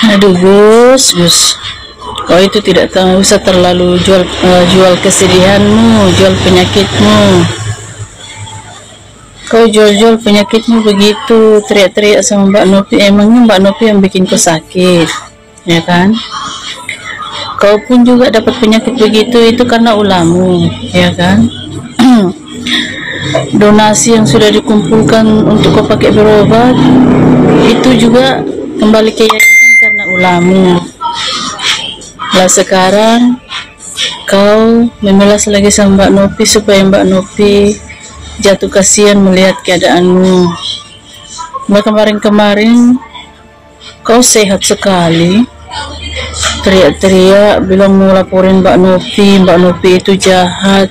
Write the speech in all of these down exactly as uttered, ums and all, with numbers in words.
Aduh Gus, Gus, kau itu tidak tahu, usah terlalu jual uh, jual kesedihanmu, jual penyakitmu. Kau jual-jual penyakitmu begitu, teriak-teriak sama Mbak Nopi. Emangnya Mbak Nopi yang bikin kau sakit, ya kan? Kau pun juga dapat penyakit begitu, itu karena ulahmu, ya kan? Donasi yang sudah dikumpulkan untuk kau pakai berobat, itu juga kembali ke yayasan karena ulahmu. Lah sekarang kau memelas lagi sama Mbak Nopi supaya Mbak Nopi jatuh kasihan melihat keadaanmu. Mbak kemarin-kemarin kau sehat sekali, teriak-teriak bilang mau laporin Mbak Nopi, Mbak Nopi itu jahat.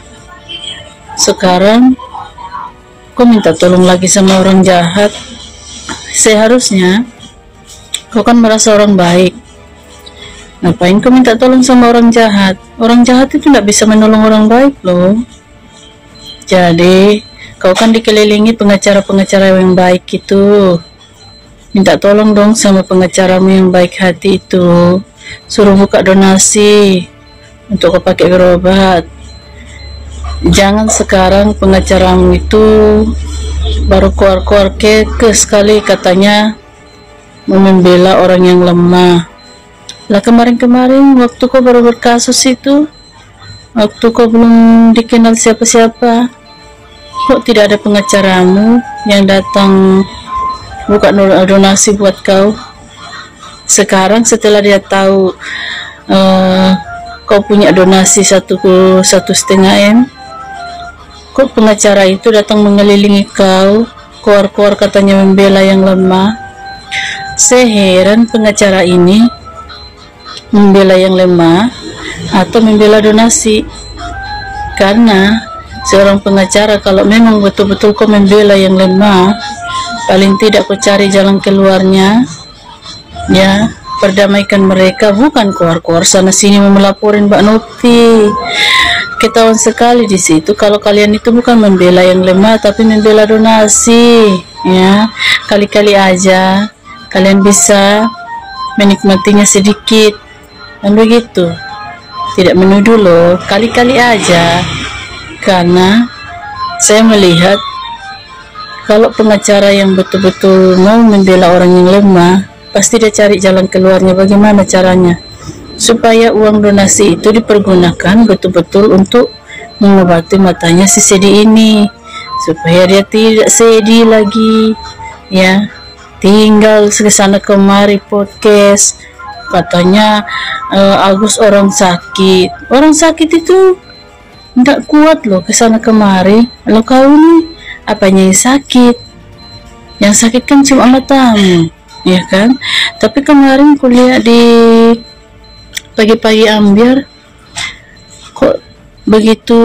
Sekarang kau minta tolong lagi sama orang jahat. Seharusnya kau kan merasa orang baik, ngapain kau minta tolong sama orang jahat? Orang jahat itu tidak bisa menolong orang baik loh. Jadi kau kan dikelilingi pengacara-pengacara yang baik itu, minta tolong dong sama pengacaramu yang baik hati itu, suruh buka donasi untuk kau pakai berobat. Jangan sekarang pengacaramu itu baru keluar-keluar keke sekali katanya mau membela orang yang lemah. Lah kemarin-kemarin waktu kau baru berkasus itu, waktu kau belum dikenal siapa-siapa, kok tidak ada pengacaramu yang datang buka donasi buat kau? Sekarang setelah dia tahu uh, kau punya donasi satu satu setengah m, kok pengacara itu datang mengelilingi kau, keluar-keluar katanya membela yang lemah. Seheran pengacara ini membela yang lemah atau membela donasi, karena seorang pengacara kalau memang betul-betul kau membela yang lemah, paling tidak kau cari jalan keluarnya, ya, perdamaikan mereka, bukan keluar-keluar sana sini melaporin Mbak Nopi. Ketahuan sekali di situ kalau kalian itu bukan membela yang lemah tapi membela donasi, ya. Kali-kali aja kalian bisa menikmatinya sedikit, dan begitu, tidak menuduh loh, kali-kali aja. Karena saya melihat kalau pengacara yang betul-betul mau membela orang yang lemah, pasti dia cari jalan keluarnya. Bagaimana caranya supaya uang donasi itu dipergunakan betul-betul untuk mengobati matanya si Sedi ini, supaya dia tidak sedih lagi, ya. Tinggal kesana kemari podcast katanya uh, Agus orang sakit. Orang sakit itu tidak kuat loh kesana kemari. Kalau kau nih apanya yang sakit? Yang sakit kan cuma matamu, ya kan? Tapi kemarin kuliah di pagi-pagi ambiar, kok begitu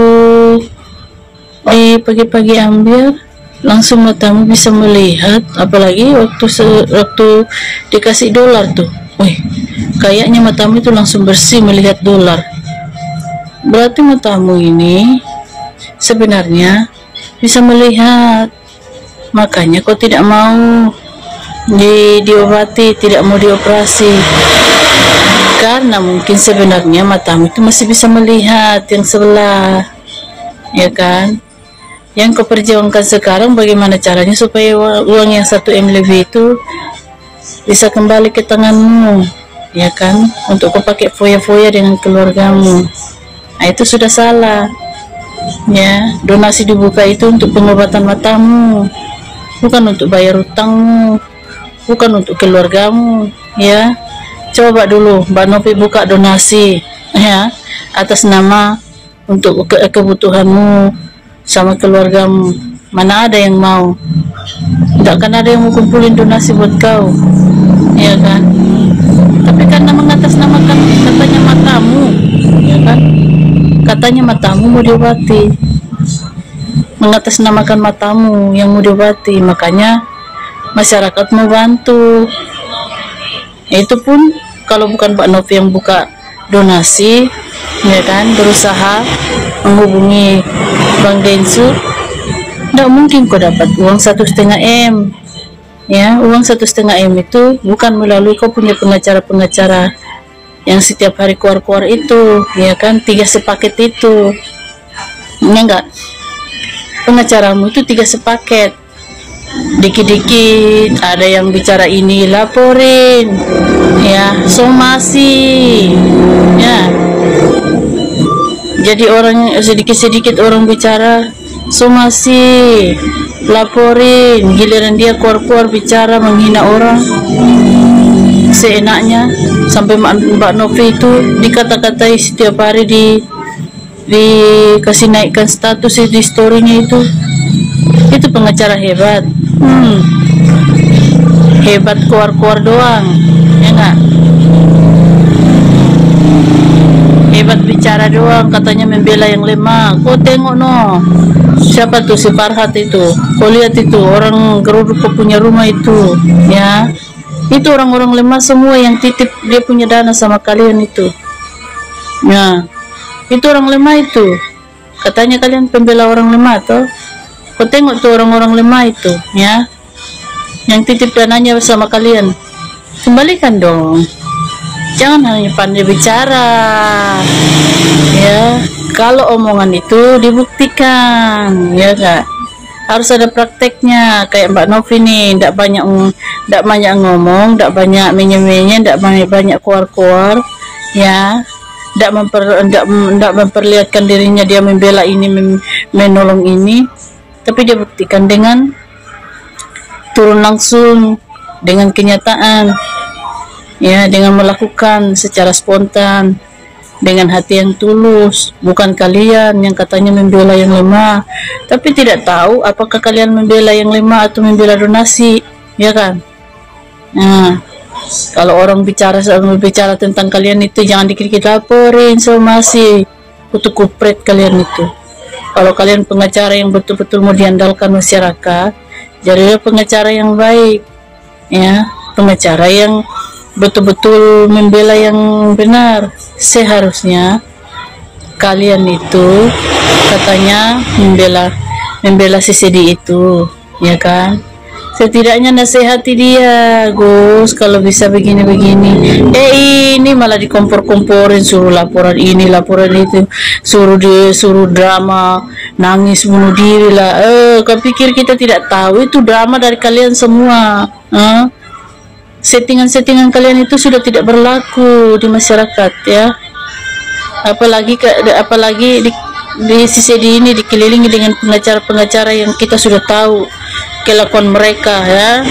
di pagi-pagi ambiar langsung matamu bisa melihat, apalagi waktu waktu dikasih dolar tuh, wih, kayaknya matamu itu langsung bersih melihat dolar. Berarti matamu ini sebenarnya bisa melihat, makanya kau tidak mau di diobati, tidak mau dioperasi, karena mungkin sebenarnya matamu itu masih bisa melihat yang sebelah, ya kan? Yang kau perjuangkan sekarang bagaimana caranya supaya uang yang satu M lebih itu bisa kembali ke tanganmu, ya kan? Untuk kau pakai foya-foya dengan keluargamu. Nah itu sudah salah, ya. Donasi dibuka itu untuk pengobatan matamu, bukan untuk bayar utangmu, bukan untuk keluargamu, ya. Coba dulu Mbak Nopi buka donasi, ya, atas nama untuk ke kebutuhanmu sama keluargamu. Mana ada yang mau? Tidak akan ada yang mau kumpulin donasi buat kau, ya kan? Tapi karena mengatasnamakan katanya matamu, ya kan? Katanya matamu mau diobati, mengatasnamakan matamu yang mau diobati, makanya masyarakat mau bantu. Itu pun kalau bukan Mbak Novi yang buka donasi, ya kan, berusaha menghubungi Bang Densu, tidak mungkin kau dapat uang satu setengah m, ya, uang satu setengah m itu bukan melalui kau punya pengacara-pengacara yang setiap hari keluar-keluar itu, ya kan, tiga sepaket itu, ya enggak, pengacaramu itu tiga sepaket, dikit-dikit ada yang bicara ini laporin, ya, somasi, ya, jadi orang sedikit-sedikit orang bicara somasi, laporin, giliran dia keluar-keluar bicara menghina orang seenaknya, sampai Mbak Novi itu dikata-katai setiap hari, di dikasih naikkan status di storynya itu. Itu pengacara hebat, hmm. hebat keluar-keluar doang, ya enggak, hebat bicara doang, katanya membela yang lemah. Kau tengok no, siapa tuh si Farhat itu, kau lihat itu orang geruduk punya rumah itu, ya, itu orang-orang lemah semua yang titip dia punya dana sama kalian itu, ya, itu orang lemah itu, katanya kalian pembela orang lemah toh. Kau tengok tuh orang-orang lemah itu, ya, yang titip dananya sama kalian, kembalikan dong, jangan hanya pandai bicara, ya, kalau omongan itu dibuktikan, ya kak, harus ada prakteknya. Kayak Mbak Novi nih, tidak banyak tidak banyak ngomong, tidak banyak menye-menye, tidak banyak banyak keluar-keluar, ya, tidak memper tidak tidak memperlihatkan dirinya dia membela ini, mem, menolong ini, tapi dia buktikan dengan turun langsung, dengan kenyataan, ya, dengan melakukan secara spontan, dengan hati yang tulus. Bukan kalian yang katanya membela yang lemah, tapi tidak tahu apakah kalian membela yang lemah atau membela donasi, ya kan. Nah, kalau orang bicara bicara tentang kalian itu jangan dikit-dikit laporin somasi, kutu kupret kalian itu. Kalau kalian pengacara yang betul-betul mau diandalkan masyarakat, jadilah pengacara yang baik, ya, pengacara yang betul-betul membela yang benar. Seharusnya kalian itu katanya membela membela C C D itu, ya kan, setidaknya nasihati dia, Gus, kalau bisa begini-begini. Eh ini malah dikompor-komporin, suruh laporan ini laporan itu, suruh dia suruh drama nangis bunuh diri lah. Eh kau pikir kita tidak tahu itu drama dari kalian semua, huh? Settingan-settingan kalian itu sudah tidak berlaku di masyarakat, ya, apalagi ke, apalagi di, di C C D ini dikelilingi dengan pengacara-pengacara yang kita sudah tahu kelakuan mereka, ya.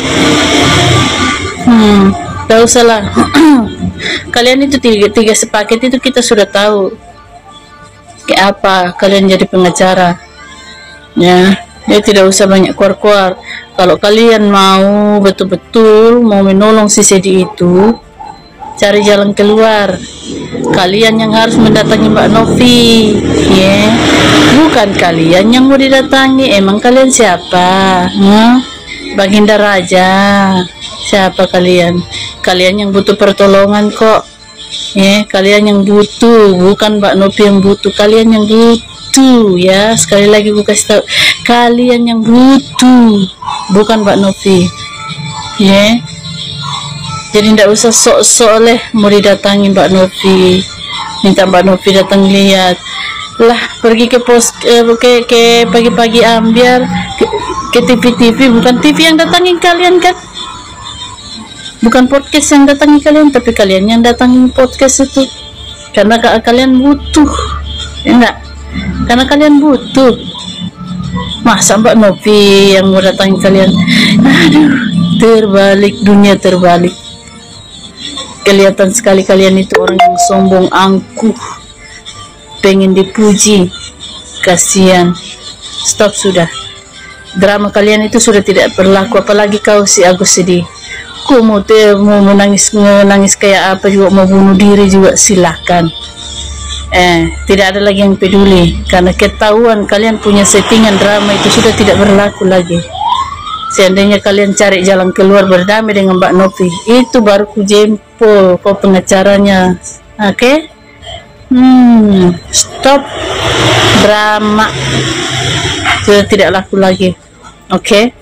Hmm, tak usah lah. Kalian itu tiga, tiga sepaket itu kita sudah tahu kayak apa kalian jadi pengacara, ya. Ya tidak usah banyak keluar-keluar. Kalau kalian mau betul-betul mau menolong C C D itu, cari jalan keluar. Kalian yang harus mendatangi Mbak Novi, ya, bukan kalian yang mau didatangi. Emang kalian siapa? Hmm? Baginda Raja? Siapa kalian? Kalian yang butuh pertolongan kok, ya. Kalian yang butuh, bukan Mbak Novi yang butuh. Kalian yang butuh, ya. Sekali lagi gue kasih tahu, kalian yang butuh, bukan Mbak Novi, ya. Jadi tidak usah sok-sok oleh mau didatangi Mbak Novi, minta Mbak Novi datang lihat lah, pergi ke pos eh, ke, ke pagi-pagi ambiar ke, ke T V-T V, bukan T V yang datangi kalian kan, bukan podcast yang datangi kalian, tapi kalian yang datangi podcast itu karena kalian butuh, ya enggak, karena kalian butuh. Masa Mbak Novi yang mau datangi kalian? Aduh, terbalik, dunia terbalik. Kelihatan sekali kalian itu orang yang sombong, angkuh, pengen dipuji. Kasihan. Stop sudah, drama kalian itu sudah tidak berlaku. Apalagi kau si Agus sedih, kau mau mau menangis menangis kayak apa juga, mau bunuh diri juga silahkan. Eh, tidak ada lagi yang peduli karena ketahuan kalian punya settingan drama itu sudah tidak berlaku lagi. Seandainya kalian cari jalan keluar berdamai dengan Mbak Novi, itu baru ku jempol kau pengacaranya. Oke, okay? Hmm, stop drama, sudah tidak laku lagi. Oke. Okay?